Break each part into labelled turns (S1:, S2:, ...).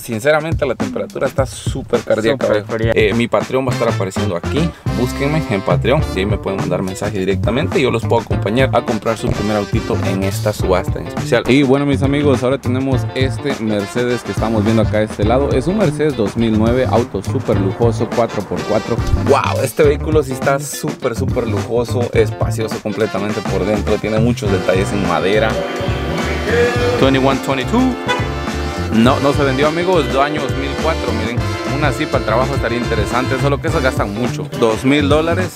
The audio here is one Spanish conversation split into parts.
S1: sinceramente la temperatura está súper cardíaca. Mi Patreon va a estar apareciendo aquí. Búsquenme en Patreon y ahí me pueden mandar mensaje directamente y yo los puedo acompañar a comprar su primer autito en esta subasta en especial. Y bueno, mis amigos, ahora tenemos este Mercedes que estamos viendo acá a este lado. Es un Mercedes 2009, auto súper lujoso, 4x4. Wow, este vehículo sí está súper lujoso, espacioso completamente por dentro, tiene muchos detalles en madera. 2122. No se vendió, amigos, del año 2004. Miren, una así para el trabajo estaría interesante, solo que esas gastan mucho. $2,000.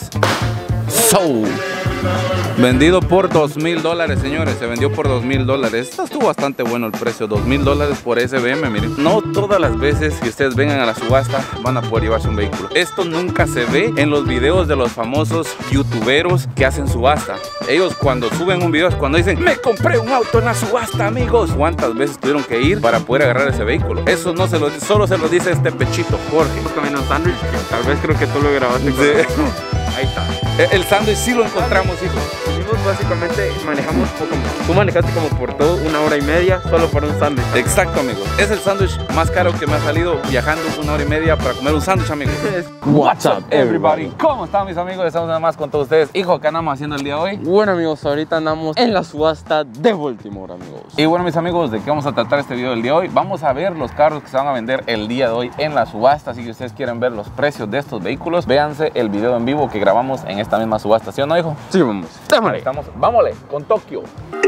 S1: Vendido por $2,000, señores. Se vendió por $2,000. Esto estuvo bastante bueno el precio, $2,000 por SBM. Miren, no todas las veces que ustedes vengan a la subasta van a poder llevarse un vehículo. Esto nunca se ve en los videos de los famosos youtuberos que hacen subasta. Ellos cuando suben un video es cuando dicen: me compré un auto en la subasta, amigos. ¿Cuántas veces tuvieron que ir para poder agarrar ese vehículo? Eso no se lo, solo se lo dice este pechito, Jorge.
S2: Comiendo un sándwich, tal vez creo que tú lo grabaste.
S1: Sí.
S2: Ahí está.
S1: El sándwich sí lo encontramos, hijo.
S2: Básicamente manejamos como, tú manejaste como por todo 1 hora y media solo por un sándwich.
S1: Exacto, amigos. Es el sándwich más caro que me ha salido viajando 1 hora y media para comer un sándwich, amigos.
S2: What's up, everybody?
S1: ¿Cómo están, mis amigos? Estamos nada más con todos ustedes. Hijo, ¿qué andamos haciendo el día de hoy?
S2: Bueno, amigos, ahorita andamos en la subasta de Baltimore, amigos.
S1: Y bueno, mis amigos, ¿de qué vamos a tratar este video del día de hoy? Vamos a ver los carros que se van a vender el día de hoy en la subasta. Así que ustedes quieren ver los precios de estos vehículos, véanse el video en vivo que grabamos en esta misma subasta, ¿sí o no, hijo?
S2: Sí, vamos.
S1: Vámonos con Tokio.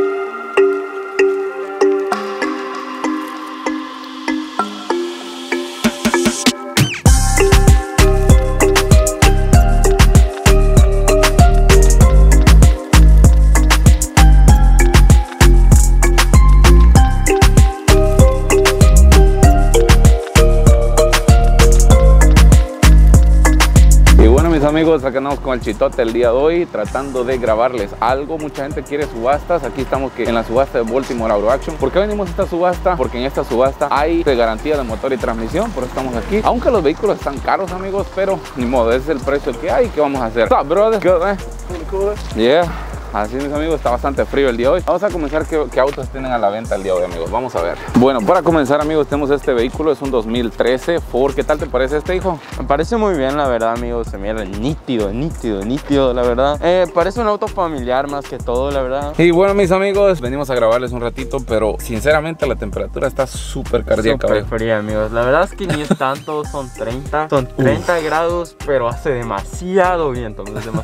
S1: Amigos, acá andamos con el Chitote el día de hoy tratando de grabarles algo. Mucha gente quiere subastas. Aquí estamos en la subasta de Baltimore Auto Action. ¿Por qué venimos a esta subasta? Porque en esta subasta hay garantía de motor y transmisión, por eso estamos aquí. Aunque los vehículos están caros, amigos, pero ni modo, ese es el precio que hay. ¿Qué vamos a hacer? What's up, brother? Good, man? Cool. Yeah. Así, mis amigos, está bastante frío el día de hoy. Vamos a comenzar qué autos tienen a la venta el día de hoy, amigos. Vamos a ver. Bueno, para comenzar, amigos, tenemos este vehículo. Es un 2013 Ford. ¿Qué tal te parece este, hijo?
S2: Me parece muy bien, la verdad, amigos. Se mira nítido, la verdad. Parece un auto familiar más que todo, la verdad.
S1: Y bueno, mis amigos, venimos a grabarles un ratito, pero sinceramente la temperatura está súper cardíaca.
S2: Súper fría, amigos. La verdad es que ni es tanto, son 30 grados, pero hace demasiado viento,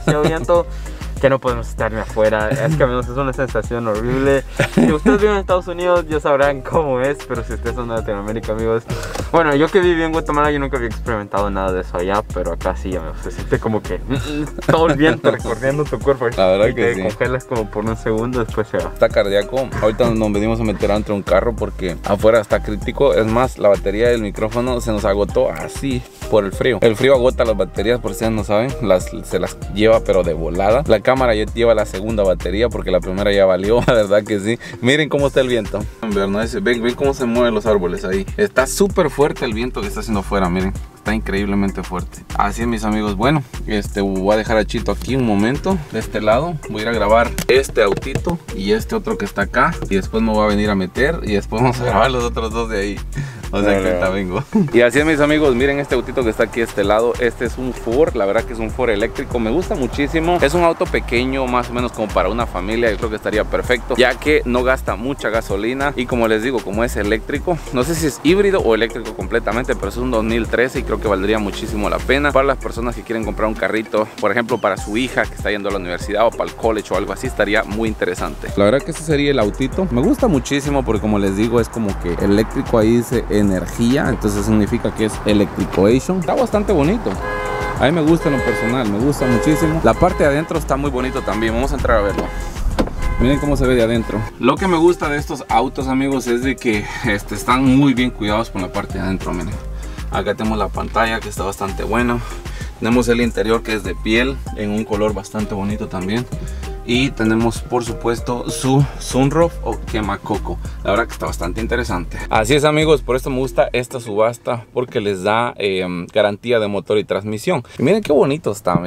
S2: que no podemos estar ni afuera. Es que, amigos, es una sensación horrible. Si ustedes viven en Estados Unidos ya sabrán cómo es, pero si ustedes son de Latinoamérica, amigos, bueno, yo que viví en Guatemala, yo nunca había experimentado nada de eso allá, pero acá sí, amigos, se siente como que todo el viento recorriendo tu cuerpo.
S1: La verdad que
S2: te congelas como por un segundo, después se va.
S1: Está cardíaco. Ahorita nos venimos a meter entre un carro porque afuera está crítico. Es más, la batería del micrófono se nos agotó así por el frío. El frío agota las baterías, por si ustedes no saben, se las lleva pero de volada. La cámara ya lleva la segunda batería porque la primera ya valió, la verdad que sí. Miren cómo está el viento. Ven cómo se mueven los árboles ahí. Está súper fuerte el viento que está haciendo afuera, miren. Está increíblemente fuerte. Así es, mis amigos. Bueno, voy a dejar a Chito aquí un momento. De este lado voy a ir a grabar este autito y este otro que está acá. Y después me voy a venir a meter y después vamos a grabar los otros dos de ahí. O sea que ahorita vengo. Y así es, mis amigos, miren este autito que está aquí a este lado. Este es un Ford, la verdad que es un Ford eléctrico. Me gusta muchísimo. Es un auto pequeño, más o menos como para una familia. Yo creo que estaría perfecto, ya que no gasta mucha gasolina. Y como les digo, como es eléctrico, no sé si es híbrido o eléctrico completamente, pero es un 2013 y creo que valdría muchísimo la pena para las personas que quieren comprar un carrito, por ejemplo, para su hija que está yendo a la universidad o para el college o algo así. Estaría muy interesante. La verdad que ese sería el autito. Me gusta muchísimo porque, como les digo, es como que eléctrico, ahí dice energía, entonces significa que es electrification. Está bastante bonito. A mí me gusta en lo personal, me gusta muchísimo. La parte de adentro está muy bonito también. Vamos a entrar a verlo. Miren cómo se ve de adentro. Lo que me gusta de estos autos, amigos, es de que están muy bien cuidados con la parte de adentro. Miren, acá tenemos la pantalla que está bastante bueno. Tenemos el interior que es de piel en un color bastante bonito también. Y tenemos, por supuesto, su sunroof o quemacoco. La verdad que está bastante interesante. Así es, amigos, por esto me gusta esta subasta, porque les da garantía de motor y transmisión. Y miren qué bonito está, miren.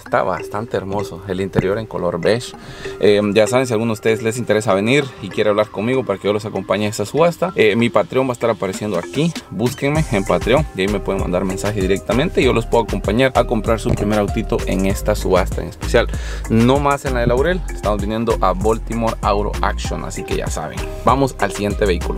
S1: está bastante hermoso. El interior en color beige. Ya saben, si a alguno de ustedes les interesa venir y quiere hablar conmigo para que yo los acompañe a esta subasta, mi Patreon va a estar apareciendo aquí. Búsquenme en Patreon y ahí me pueden mandar mensaje directamente y yo los puedo acompañar a comprar su primer autito en esta subasta en especial. No más en la de Laurel, estamos viniendo a Baltimore Auto Action, así que ya saben. Vamos al siguiente vehículo.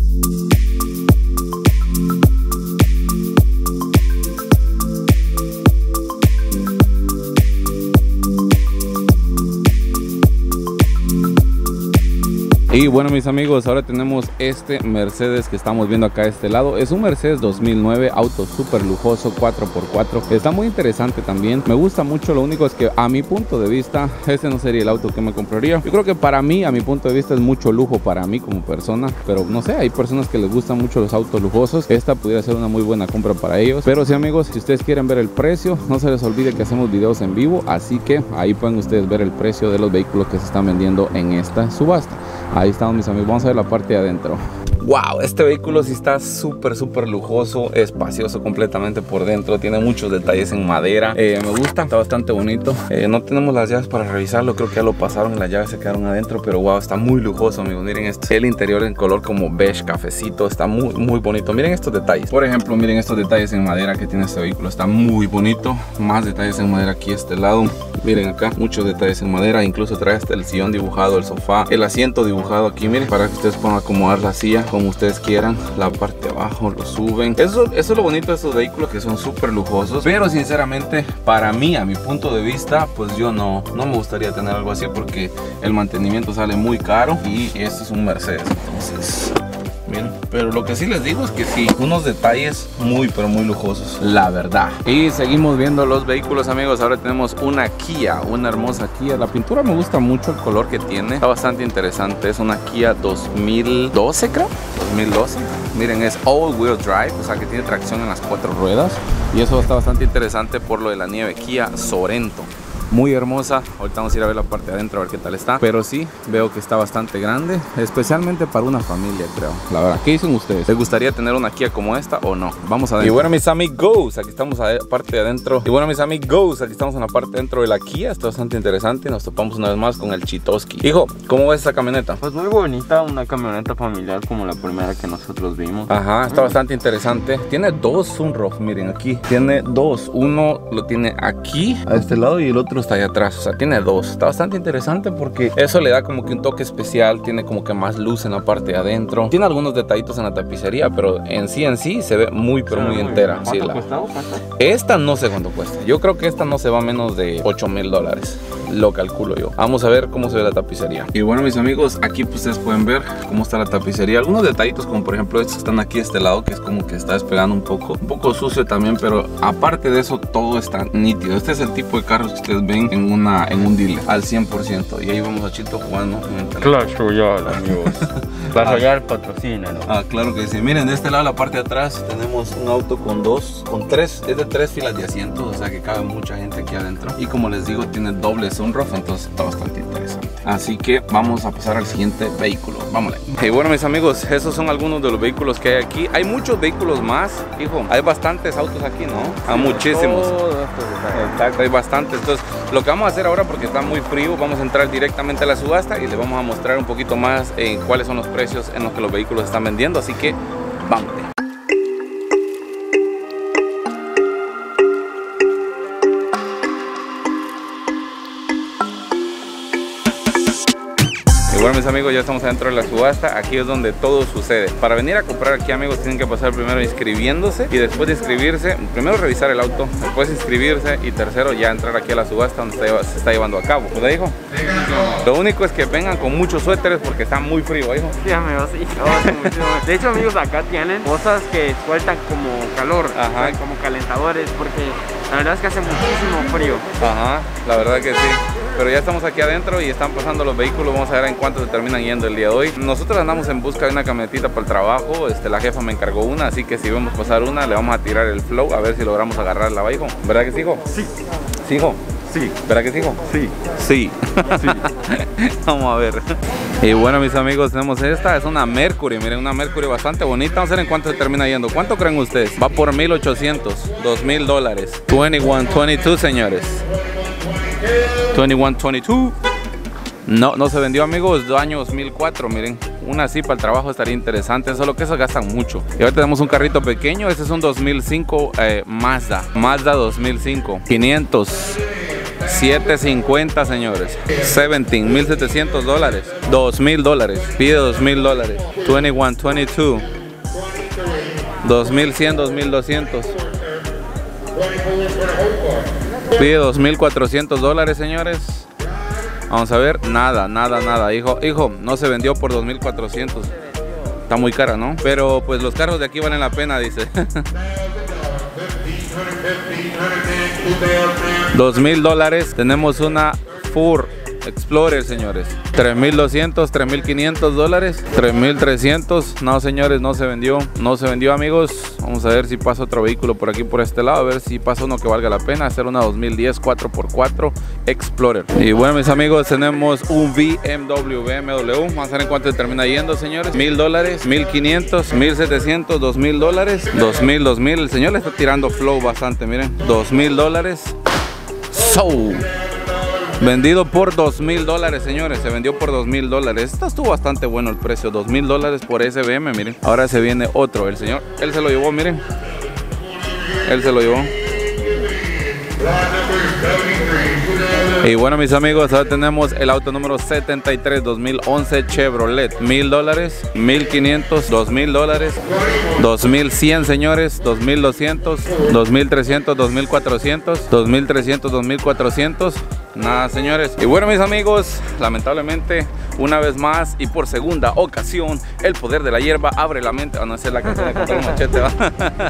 S1: Y bueno, mis amigos, ahora tenemos este Mercedes que estamos viendo acá a este lado. Es un Mercedes 2009, auto súper lujoso, 4x4. Está muy interesante también, me gusta mucho. Lo único es que a mi punto de vista, este no sería el auto que me compraría. Yo creo que para mí, a mi punto de vista, es mucho lujo para mí como persona. Pero no sé, hay personas que les gustan mucho los autos lujosos. Esta pudiera ser una muy buena compra para ellos. Pero sí, amigos, si ustedes quieren ver el precio, no se les olvide que hacemos videos en vivo. Así que ahí pueden ustedes ver el precio de los vehículos que se están vendiendo en esta subasta. Ahí estamos, mis amigos, vamos a ver la parte de adentro. Wow, este vehículo sí está súper lujoso, espacioso completamente por dentro, tiene muchos detalles en madera, me gusta, está bastante bonito. No tenemos las llaves para revisarlo, creo que ya lo pasaron y las llaves se quedaron adentro, pero wow, está muy lujoso, amigos. Miren esto, el interior en color como beige cafecito, está muy bonito. Miren estos detalles, por ejemplo, miren estos detalles en madera que tiene este vehículo, está muy bonito. Más detalles en madera aquí a este lado, miren acá, muchos detalles en madera, incluso trae hasta el sillón dibujado, el sofá, el asiento dibujado aquí, miren, para que ustedes puedan acomodar la silla como ustedes quieran. La parte de abajo lo suben. Eso es lo bonito de estos vehículos, que son súper lujosos, pero sinceramente para mí, a mi punto de vista, pues yo no me gustaría tener algo así, porque el mantenimiento sale muy caro y este es un Mercedes. Entonces, miren, pero lo que sí les digo es que sí, unos detalles pero muy lujosos, la verdad. Y seguimos viendo los vehículos, amigos. Ahora tenemos una Kia, una hermosa Kia. La pintura me gusta mucho, el color que tiene está bastante interesante. Es una Kia 2012, creo, 2012. Miren, es all wheel drive, o sea que tiene tracción en las 4 ruedas, y eso está bastante interesante por lo de la nieve. Kia Sorento, muy hermosa. Ahorita vamos a ir a ver la parte de adentro a ver qué tal está, pero sí veo que está bastante grande, especialmente para una familia, creo. La verdad, ¿qué dicen ustedes? ¿Les gustaría tener una Kia como esta o no? Vamos a ver. Y bueno, mis amigos, aquí estamos en la parte de adentro. Y bueno, mis amigos, aquí estamos en la parte de adentro de la Kia. Está bastante interesante. Nos topamos una vez más con el Chitoski. Hijo, ¿cómo ves esa camioneta?
S2: Pues muy bonita, una camioneta familiar como la primera que nosotros vimos.
S1: Ajá, está bastante interesante. Tiene dos sunroof, miren aquí. Tiene dos. Uno lo tiene aquí, a este lado, y el otro está allá atrás. O sea, tiene dos. Está bastante interesante porque eso le da como que un toque especial. Tiene como que más luz en la parte de adentro. Tiene algunos detallitos en la tapicería, pero en sí se ve muy muy entera.
S2: ¿Cuánto
S1: sí,
S2: cuesta?
S1: Esta no sé cuánto cuesta. Yo creo que esta no se va a menos de $8,000. Lo calculo yo. Vamos a ver cómo se ve la tapicería. Y bueno, mis amigos, aquí pues ustedes pueden ver cómo está la tapicería. Algunos detallitos, como por ejemplo estos que están aquí a este lado, que es como que está despegando un poco sucio también, pero aparte de eso todo está nítido. Este es el tipo de carros que ustedes ven en un dealer al 100%. Y ahí vamos a Chito jugando.
S2: Clash Royale, amigos. Clash Royale patrocina, ¿no?
S1: Ah, claro que sí. Miren, de este lado, la parte de atrás, tenemos un auto con tres, es de 3 filas de asientos, o sea que cabe mucha gente aquí adentro. Y como les digo, tiene doble sunroof, entonces está bastante interesante. Así que vamos a pasar al siguiente vehículo. Vámonos. Y bueno, mis amigos, esos son algunos de los vehículos que hay aquí. Hay muchos vehículos más, hijo. Hay bastantes autos aquí, ¿no? Hay muchísimos. Exacto, hay bastantes. Entonces, lo que vamos a hacer ahora, porque está muy frío, vamos a entrar directamente a la subasta y les vamos a mostrar un poquito más en cuáles son los precios en los que los vehículos están vendiendo. Así que, vamos. Y bueno, mis amigos, ya estamos adentro de la subasta. Aquí es donde todo sucede. Para venir a comprar aquí, amigos, tienen que pasar primero inscribiéndose, y después de inscribirse, primero revisar el auto, después inscribirse, y tercero ya entrar aquí a la subasta donde se está llevando a cabo. ¿Verdad, hijo? Sí. Lo único es que vengan con muchos suéteres porque está muy frío, hijo.
S2: Sí, amigos, sí. De hecho, amigos, acá tienen cosas que sueltan como calor. Ajá. Como calentadores, porque la verdad es que hace muchísimo frío.
S1: Ajá, la verdad que sí. Pero ya estamos aquí adentro y están pasando los vehículos. Vamos a ver en cuánto se terminan yendo el día de hoy. Nosotros andamos en busca de una camionetita para el trabajo. La jefa me encargó una, así que si vemos pasar una, le vamos a tirar el flow a ver si logramos agarrarla, hijo. ¿Verdad que sí, hijo?
S2: Sí.
S1: ¿Sí, hijo?
S2: Sí.
S1: ¿Verdad que sí, hijo?
S2: Sí.
S1: Sí. Sí. Vamos a ver. Y bueno, mis amigos, tenemos esta. Es una Mercury. Miren, una Mercury bastante bonita. Vamos a ver en cuánto se termina yendo. ¿Cuánto creen ustedes? Va por $1,800, $2,000. 22, señores. 2122. No se vendió, amigos. Año 2004, miren. Una así para el trabajo estaría interesante, solo que esos gastan mucho. Y ahora tenemos un carrito pequeño. Este es un 2005 Mazda 2005. 500. 750, señores. 1700 dólares. $2000. Pide $2000. 2122. 2100, 2200. Pide 2400 dólares, señores. Vamos a ver, nada. Hijo, no se vendió por 2400. Está muy cara, ¿no? Pero pues los carros de aquí valen la pena, dice. $2000. Tenemos una Ford Explorer, señores. 3200, 3500 dólares. 3300. No, señores, no se vendió. No se vendió, amigos. Vamos a ver si pasa otro vehículo por aquí, por este lado. A ver si pasa uno que valga la pena. Hacer una 2010 4x4 Explorer. Y bueno, mis amigos, tenemos un BMW. Vamos a ver en cuánto termina yendo, señores. $1000, 1500, 1700, $2000, 2000. El señor le está tirando flow bastante, miren. $2000. Vendido por $2000, señores. Se vendió por $2000. Esto estuvo bastante bueno el precio. $2000 por ese BM, miren. Ahora se viene otro. El señor, él se lo llevó, miren. Él se lo llevó. Y bueno, mis amigos, ahora tenemos el auto número 73 2011 Chevrolet. $1000, 1500, $2000, 2100, señores. 2200, 2300, 2400, 2300, 2400. Nada, señores. Y bueno, mis amigos, lamentablemente, una vez más y por segunda ocasión, el poder de la hierba abre la mente. No, esa es la canción de Control Machete, ¿va?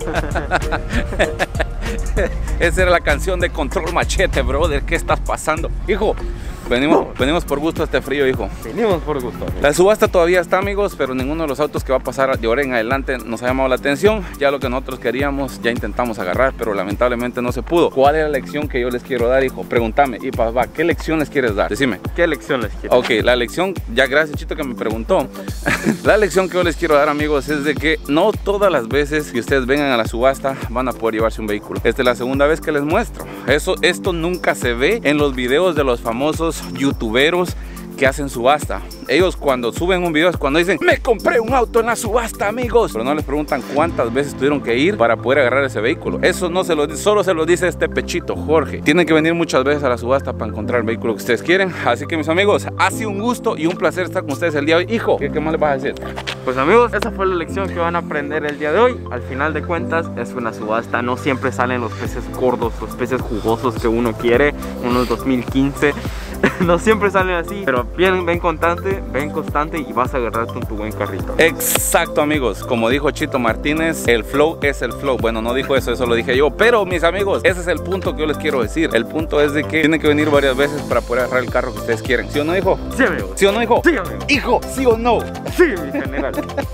S1: Esa era la canción de Control Machete, brother. ¿Qué estás pasando? Hijo, venimos por gusto a este frío, hijo.
S2: Venimos por gusto.
S1: La subasta todavía está, amigos, pero ninguno de los autos que va a pasar de ahora en adelante nos ha llamado la atención. Ya lo que nosotros queríamos, ya intentamos agarrar, pero lamentablemente no se pudo. ¿Cuál es la lección que yo les quiero dar, hijo? Pregúntame. Y papá, ¿qué lección les quieres dar? Decime.
S2: ¿Qué lección les quiero?
S1: Ok, la lección, ya gracias, Chito, que me preguntó. La lección que yo les quiero dar, amigos, es de que no todas las veces que ustedes vengan a la subasta van a poder llevarse un vehículo. Esta es la segunda vez que les muestro. Esto nunca se ve en los videos de los famosos youtuberos que hacen subasta. Ellos cuando suben un video es cuando dicen: me compré un auto en la subasta, amigos. Pero no les preguntan cuántas veces tuvieron que ir para poder agarrar ese vehículo. Eso no se lo dice, solo se lo dice este pechito, Jorge. Tienen que venir muchas veces a la subasta para encontrar el vehículo que ustedes quieren. Así que, mis amigos, ha sido un gusto y un placer estar con ustedes el día de hoy. Hijo, ¿qué más les vas a decir?
S2: Pues, amigos, esa fue la lección que van a aprender el día de hoy. Al final de cuentas, es una subasta. No siempre salen los peces gordos, los peces jugosos que uno quiere. Unos 2015. No siempre salen así, pero ven constante y vas a agarrarte un tu buen carrito.
S1: Exacto, amigos, como dijo Chito Martínez, el flow es el flow. Bueno, no dijo eso lo dije yo, pero mis amigos, ese es el punto que yo les quiero decir. El punto es de que tienen que venir varias veces para poder agarrar el carro que ustedes quieren. ¿Sí o no, hijo?
S2: Sí, amigo.
S1: ¿Sí o no, hijo?
S2: Sí, amigo.
S1: Hijo, ¿sí o no?
S2: Sí, mi general.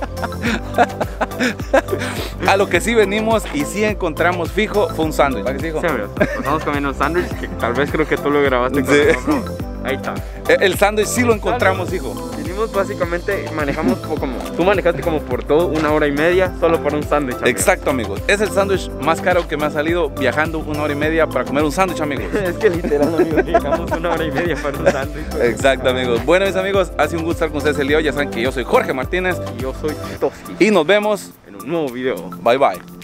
S1: A lo que sí venimos y sí encontramos fijo fue un sándwich. ¿Para qué, hijo?
S2: Sí, amigo. Estamos comiendo un sándwich que tal vez creo que tú lo grabaste con el nombre. Ahí está.
S1: El sándwich sí lo encontramos, hijo.
S2: Vinimos básicamente, manejamos como tú manejaste como por todo 1 hora y media solo para un sándwich.
S1: Exacto, amigos. Es el sándwich más caro que me ha salido viajando 1 hora y media para comer un sándwich, amigos.
S2: Es que literal, amigos, viajamos 1 hora y media para un sándwich.
S1: Exacto, amigos. Bueno, mis amigos, ha sido un gusto estar con ustedes el día de hoy. Ya saben que yo soy Jorge Martínez.
S2: Y yo soy Toski.
S1: Y nos vemos
S2: en un nuevo video.
S1: Bye, bye.